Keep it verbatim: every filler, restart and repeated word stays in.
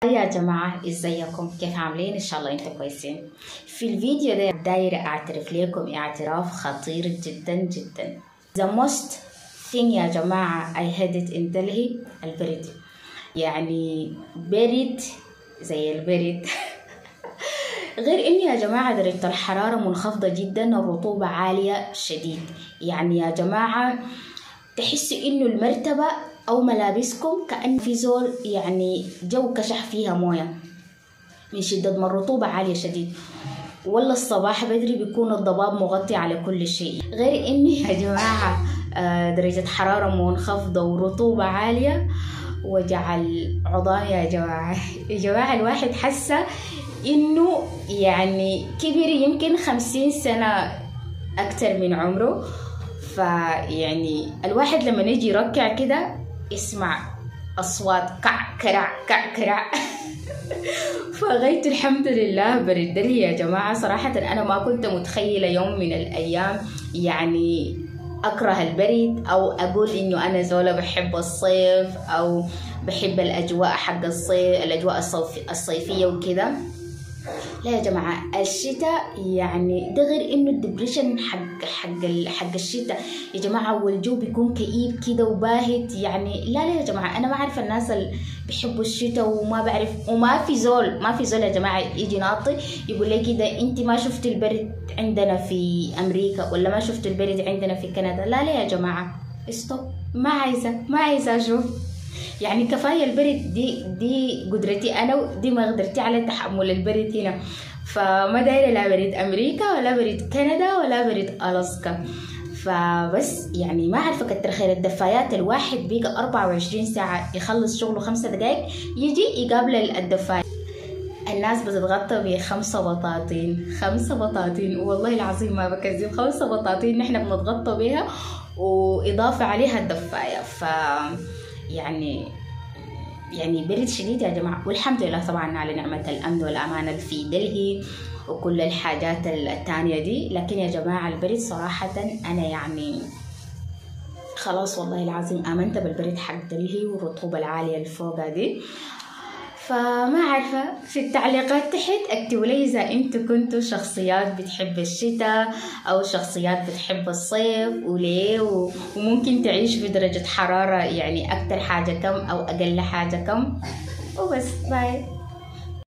يا جماعة ازيكم؟ كيف عاملين؟ ان شاء الله انتم كويسين. في الفيديو ده دايرة اعترف لكم اعتراف خطير جدا جدا. The most thing يا جماعة I had it in Delhi البرد، يعني برد زي البرد. غير اني يا جماعة درجة الحرارة منخفضة جدا، الرطوبة عالية شديد. يعني يا جماعة تحسوا انه المرتبة او ملابسكم كأن في زول يعني جو كشح فيها موية من شدة ما الرطوبة عالية شديد. والله الصباح بدري بيكون الضباب مغطي على كل شيء. غير اني يا جماعة درجة حرارة منخفضة ورطوبة عالية وجع العظام يا جماعة. يا جماعة الواحد حاسة انه يعني كبر يمكن خمسين سنة اكتر من عمره. فيعني الواحد لما يجي يركع كده يسمع اصوات كع كرع كع كرع. فغيت الحمد لله برد لي يا جماعة. صراحة انا ما كنت متخيلة يوم من الايام يعني اكره البرد او اقول انه انا زوله بحب الصيف او بحب الاجواء حق الصيف، الاجواء الصيفيه وكده. لا يا جماعه الشتاء يعني ده غير انه الدبريشن حق حق حق الشتاء يا جماعه، والجو بيكون كئيب كده وباهت. يعني لا لا يا جماعه انا ما اعرف الناس اللي بيحبوا الشتاء وما بعرف، وما في زول ما في زول يا جماعه يجي ناطي يقول لي كده انت ما شفت البرد عندنا في امريكا ولا ما شفت البرد عندنا في كندا. لا لا يا جماعه استوب، ما عايزه ما عايزه اشوف. يعني كفايه البرد دي دي قدرتي انا ودي مقدرتي على تحمل البرد هنا. فما دايره لا برد امريكا ولا برد كندا ولا برد الاسكا. فبس يعني ما عارفه كتر خير الدفايات. الواحد بيقى أربعة وعشرين ساعه يخلص شغله خمسة دقائق يجي يقابل الدفاية. الناس بتتغطى بخمسة بطاطين خمسة بطاطين والله العظيم ما بكذب، خمسة بطاطين نحن بنتغطى بيها وإضافة عليها الدفاية. ف يعني يعني برد شديد يا جماعة. والحمد لله طبعا على نعمة الأمن والأمان في دلهي وكل الحاجات التانية دي. لكن يا جماعة البرد صراحة أنا يعني خلاص والله العظيم آمنت بالبرد حق دلهي والرطوبة العالية الفوقة دي. فما عارفة في التعليقات تحت اكتبوا لي إذا انتوا كنتوا شخصيات بتحب الشتاء أو شخصيات بتحب الصيف وليه، وممكن تعيش في درجة حرارة يعني أكتر حاجة كم أو أقل حاجة كم. وبس باي.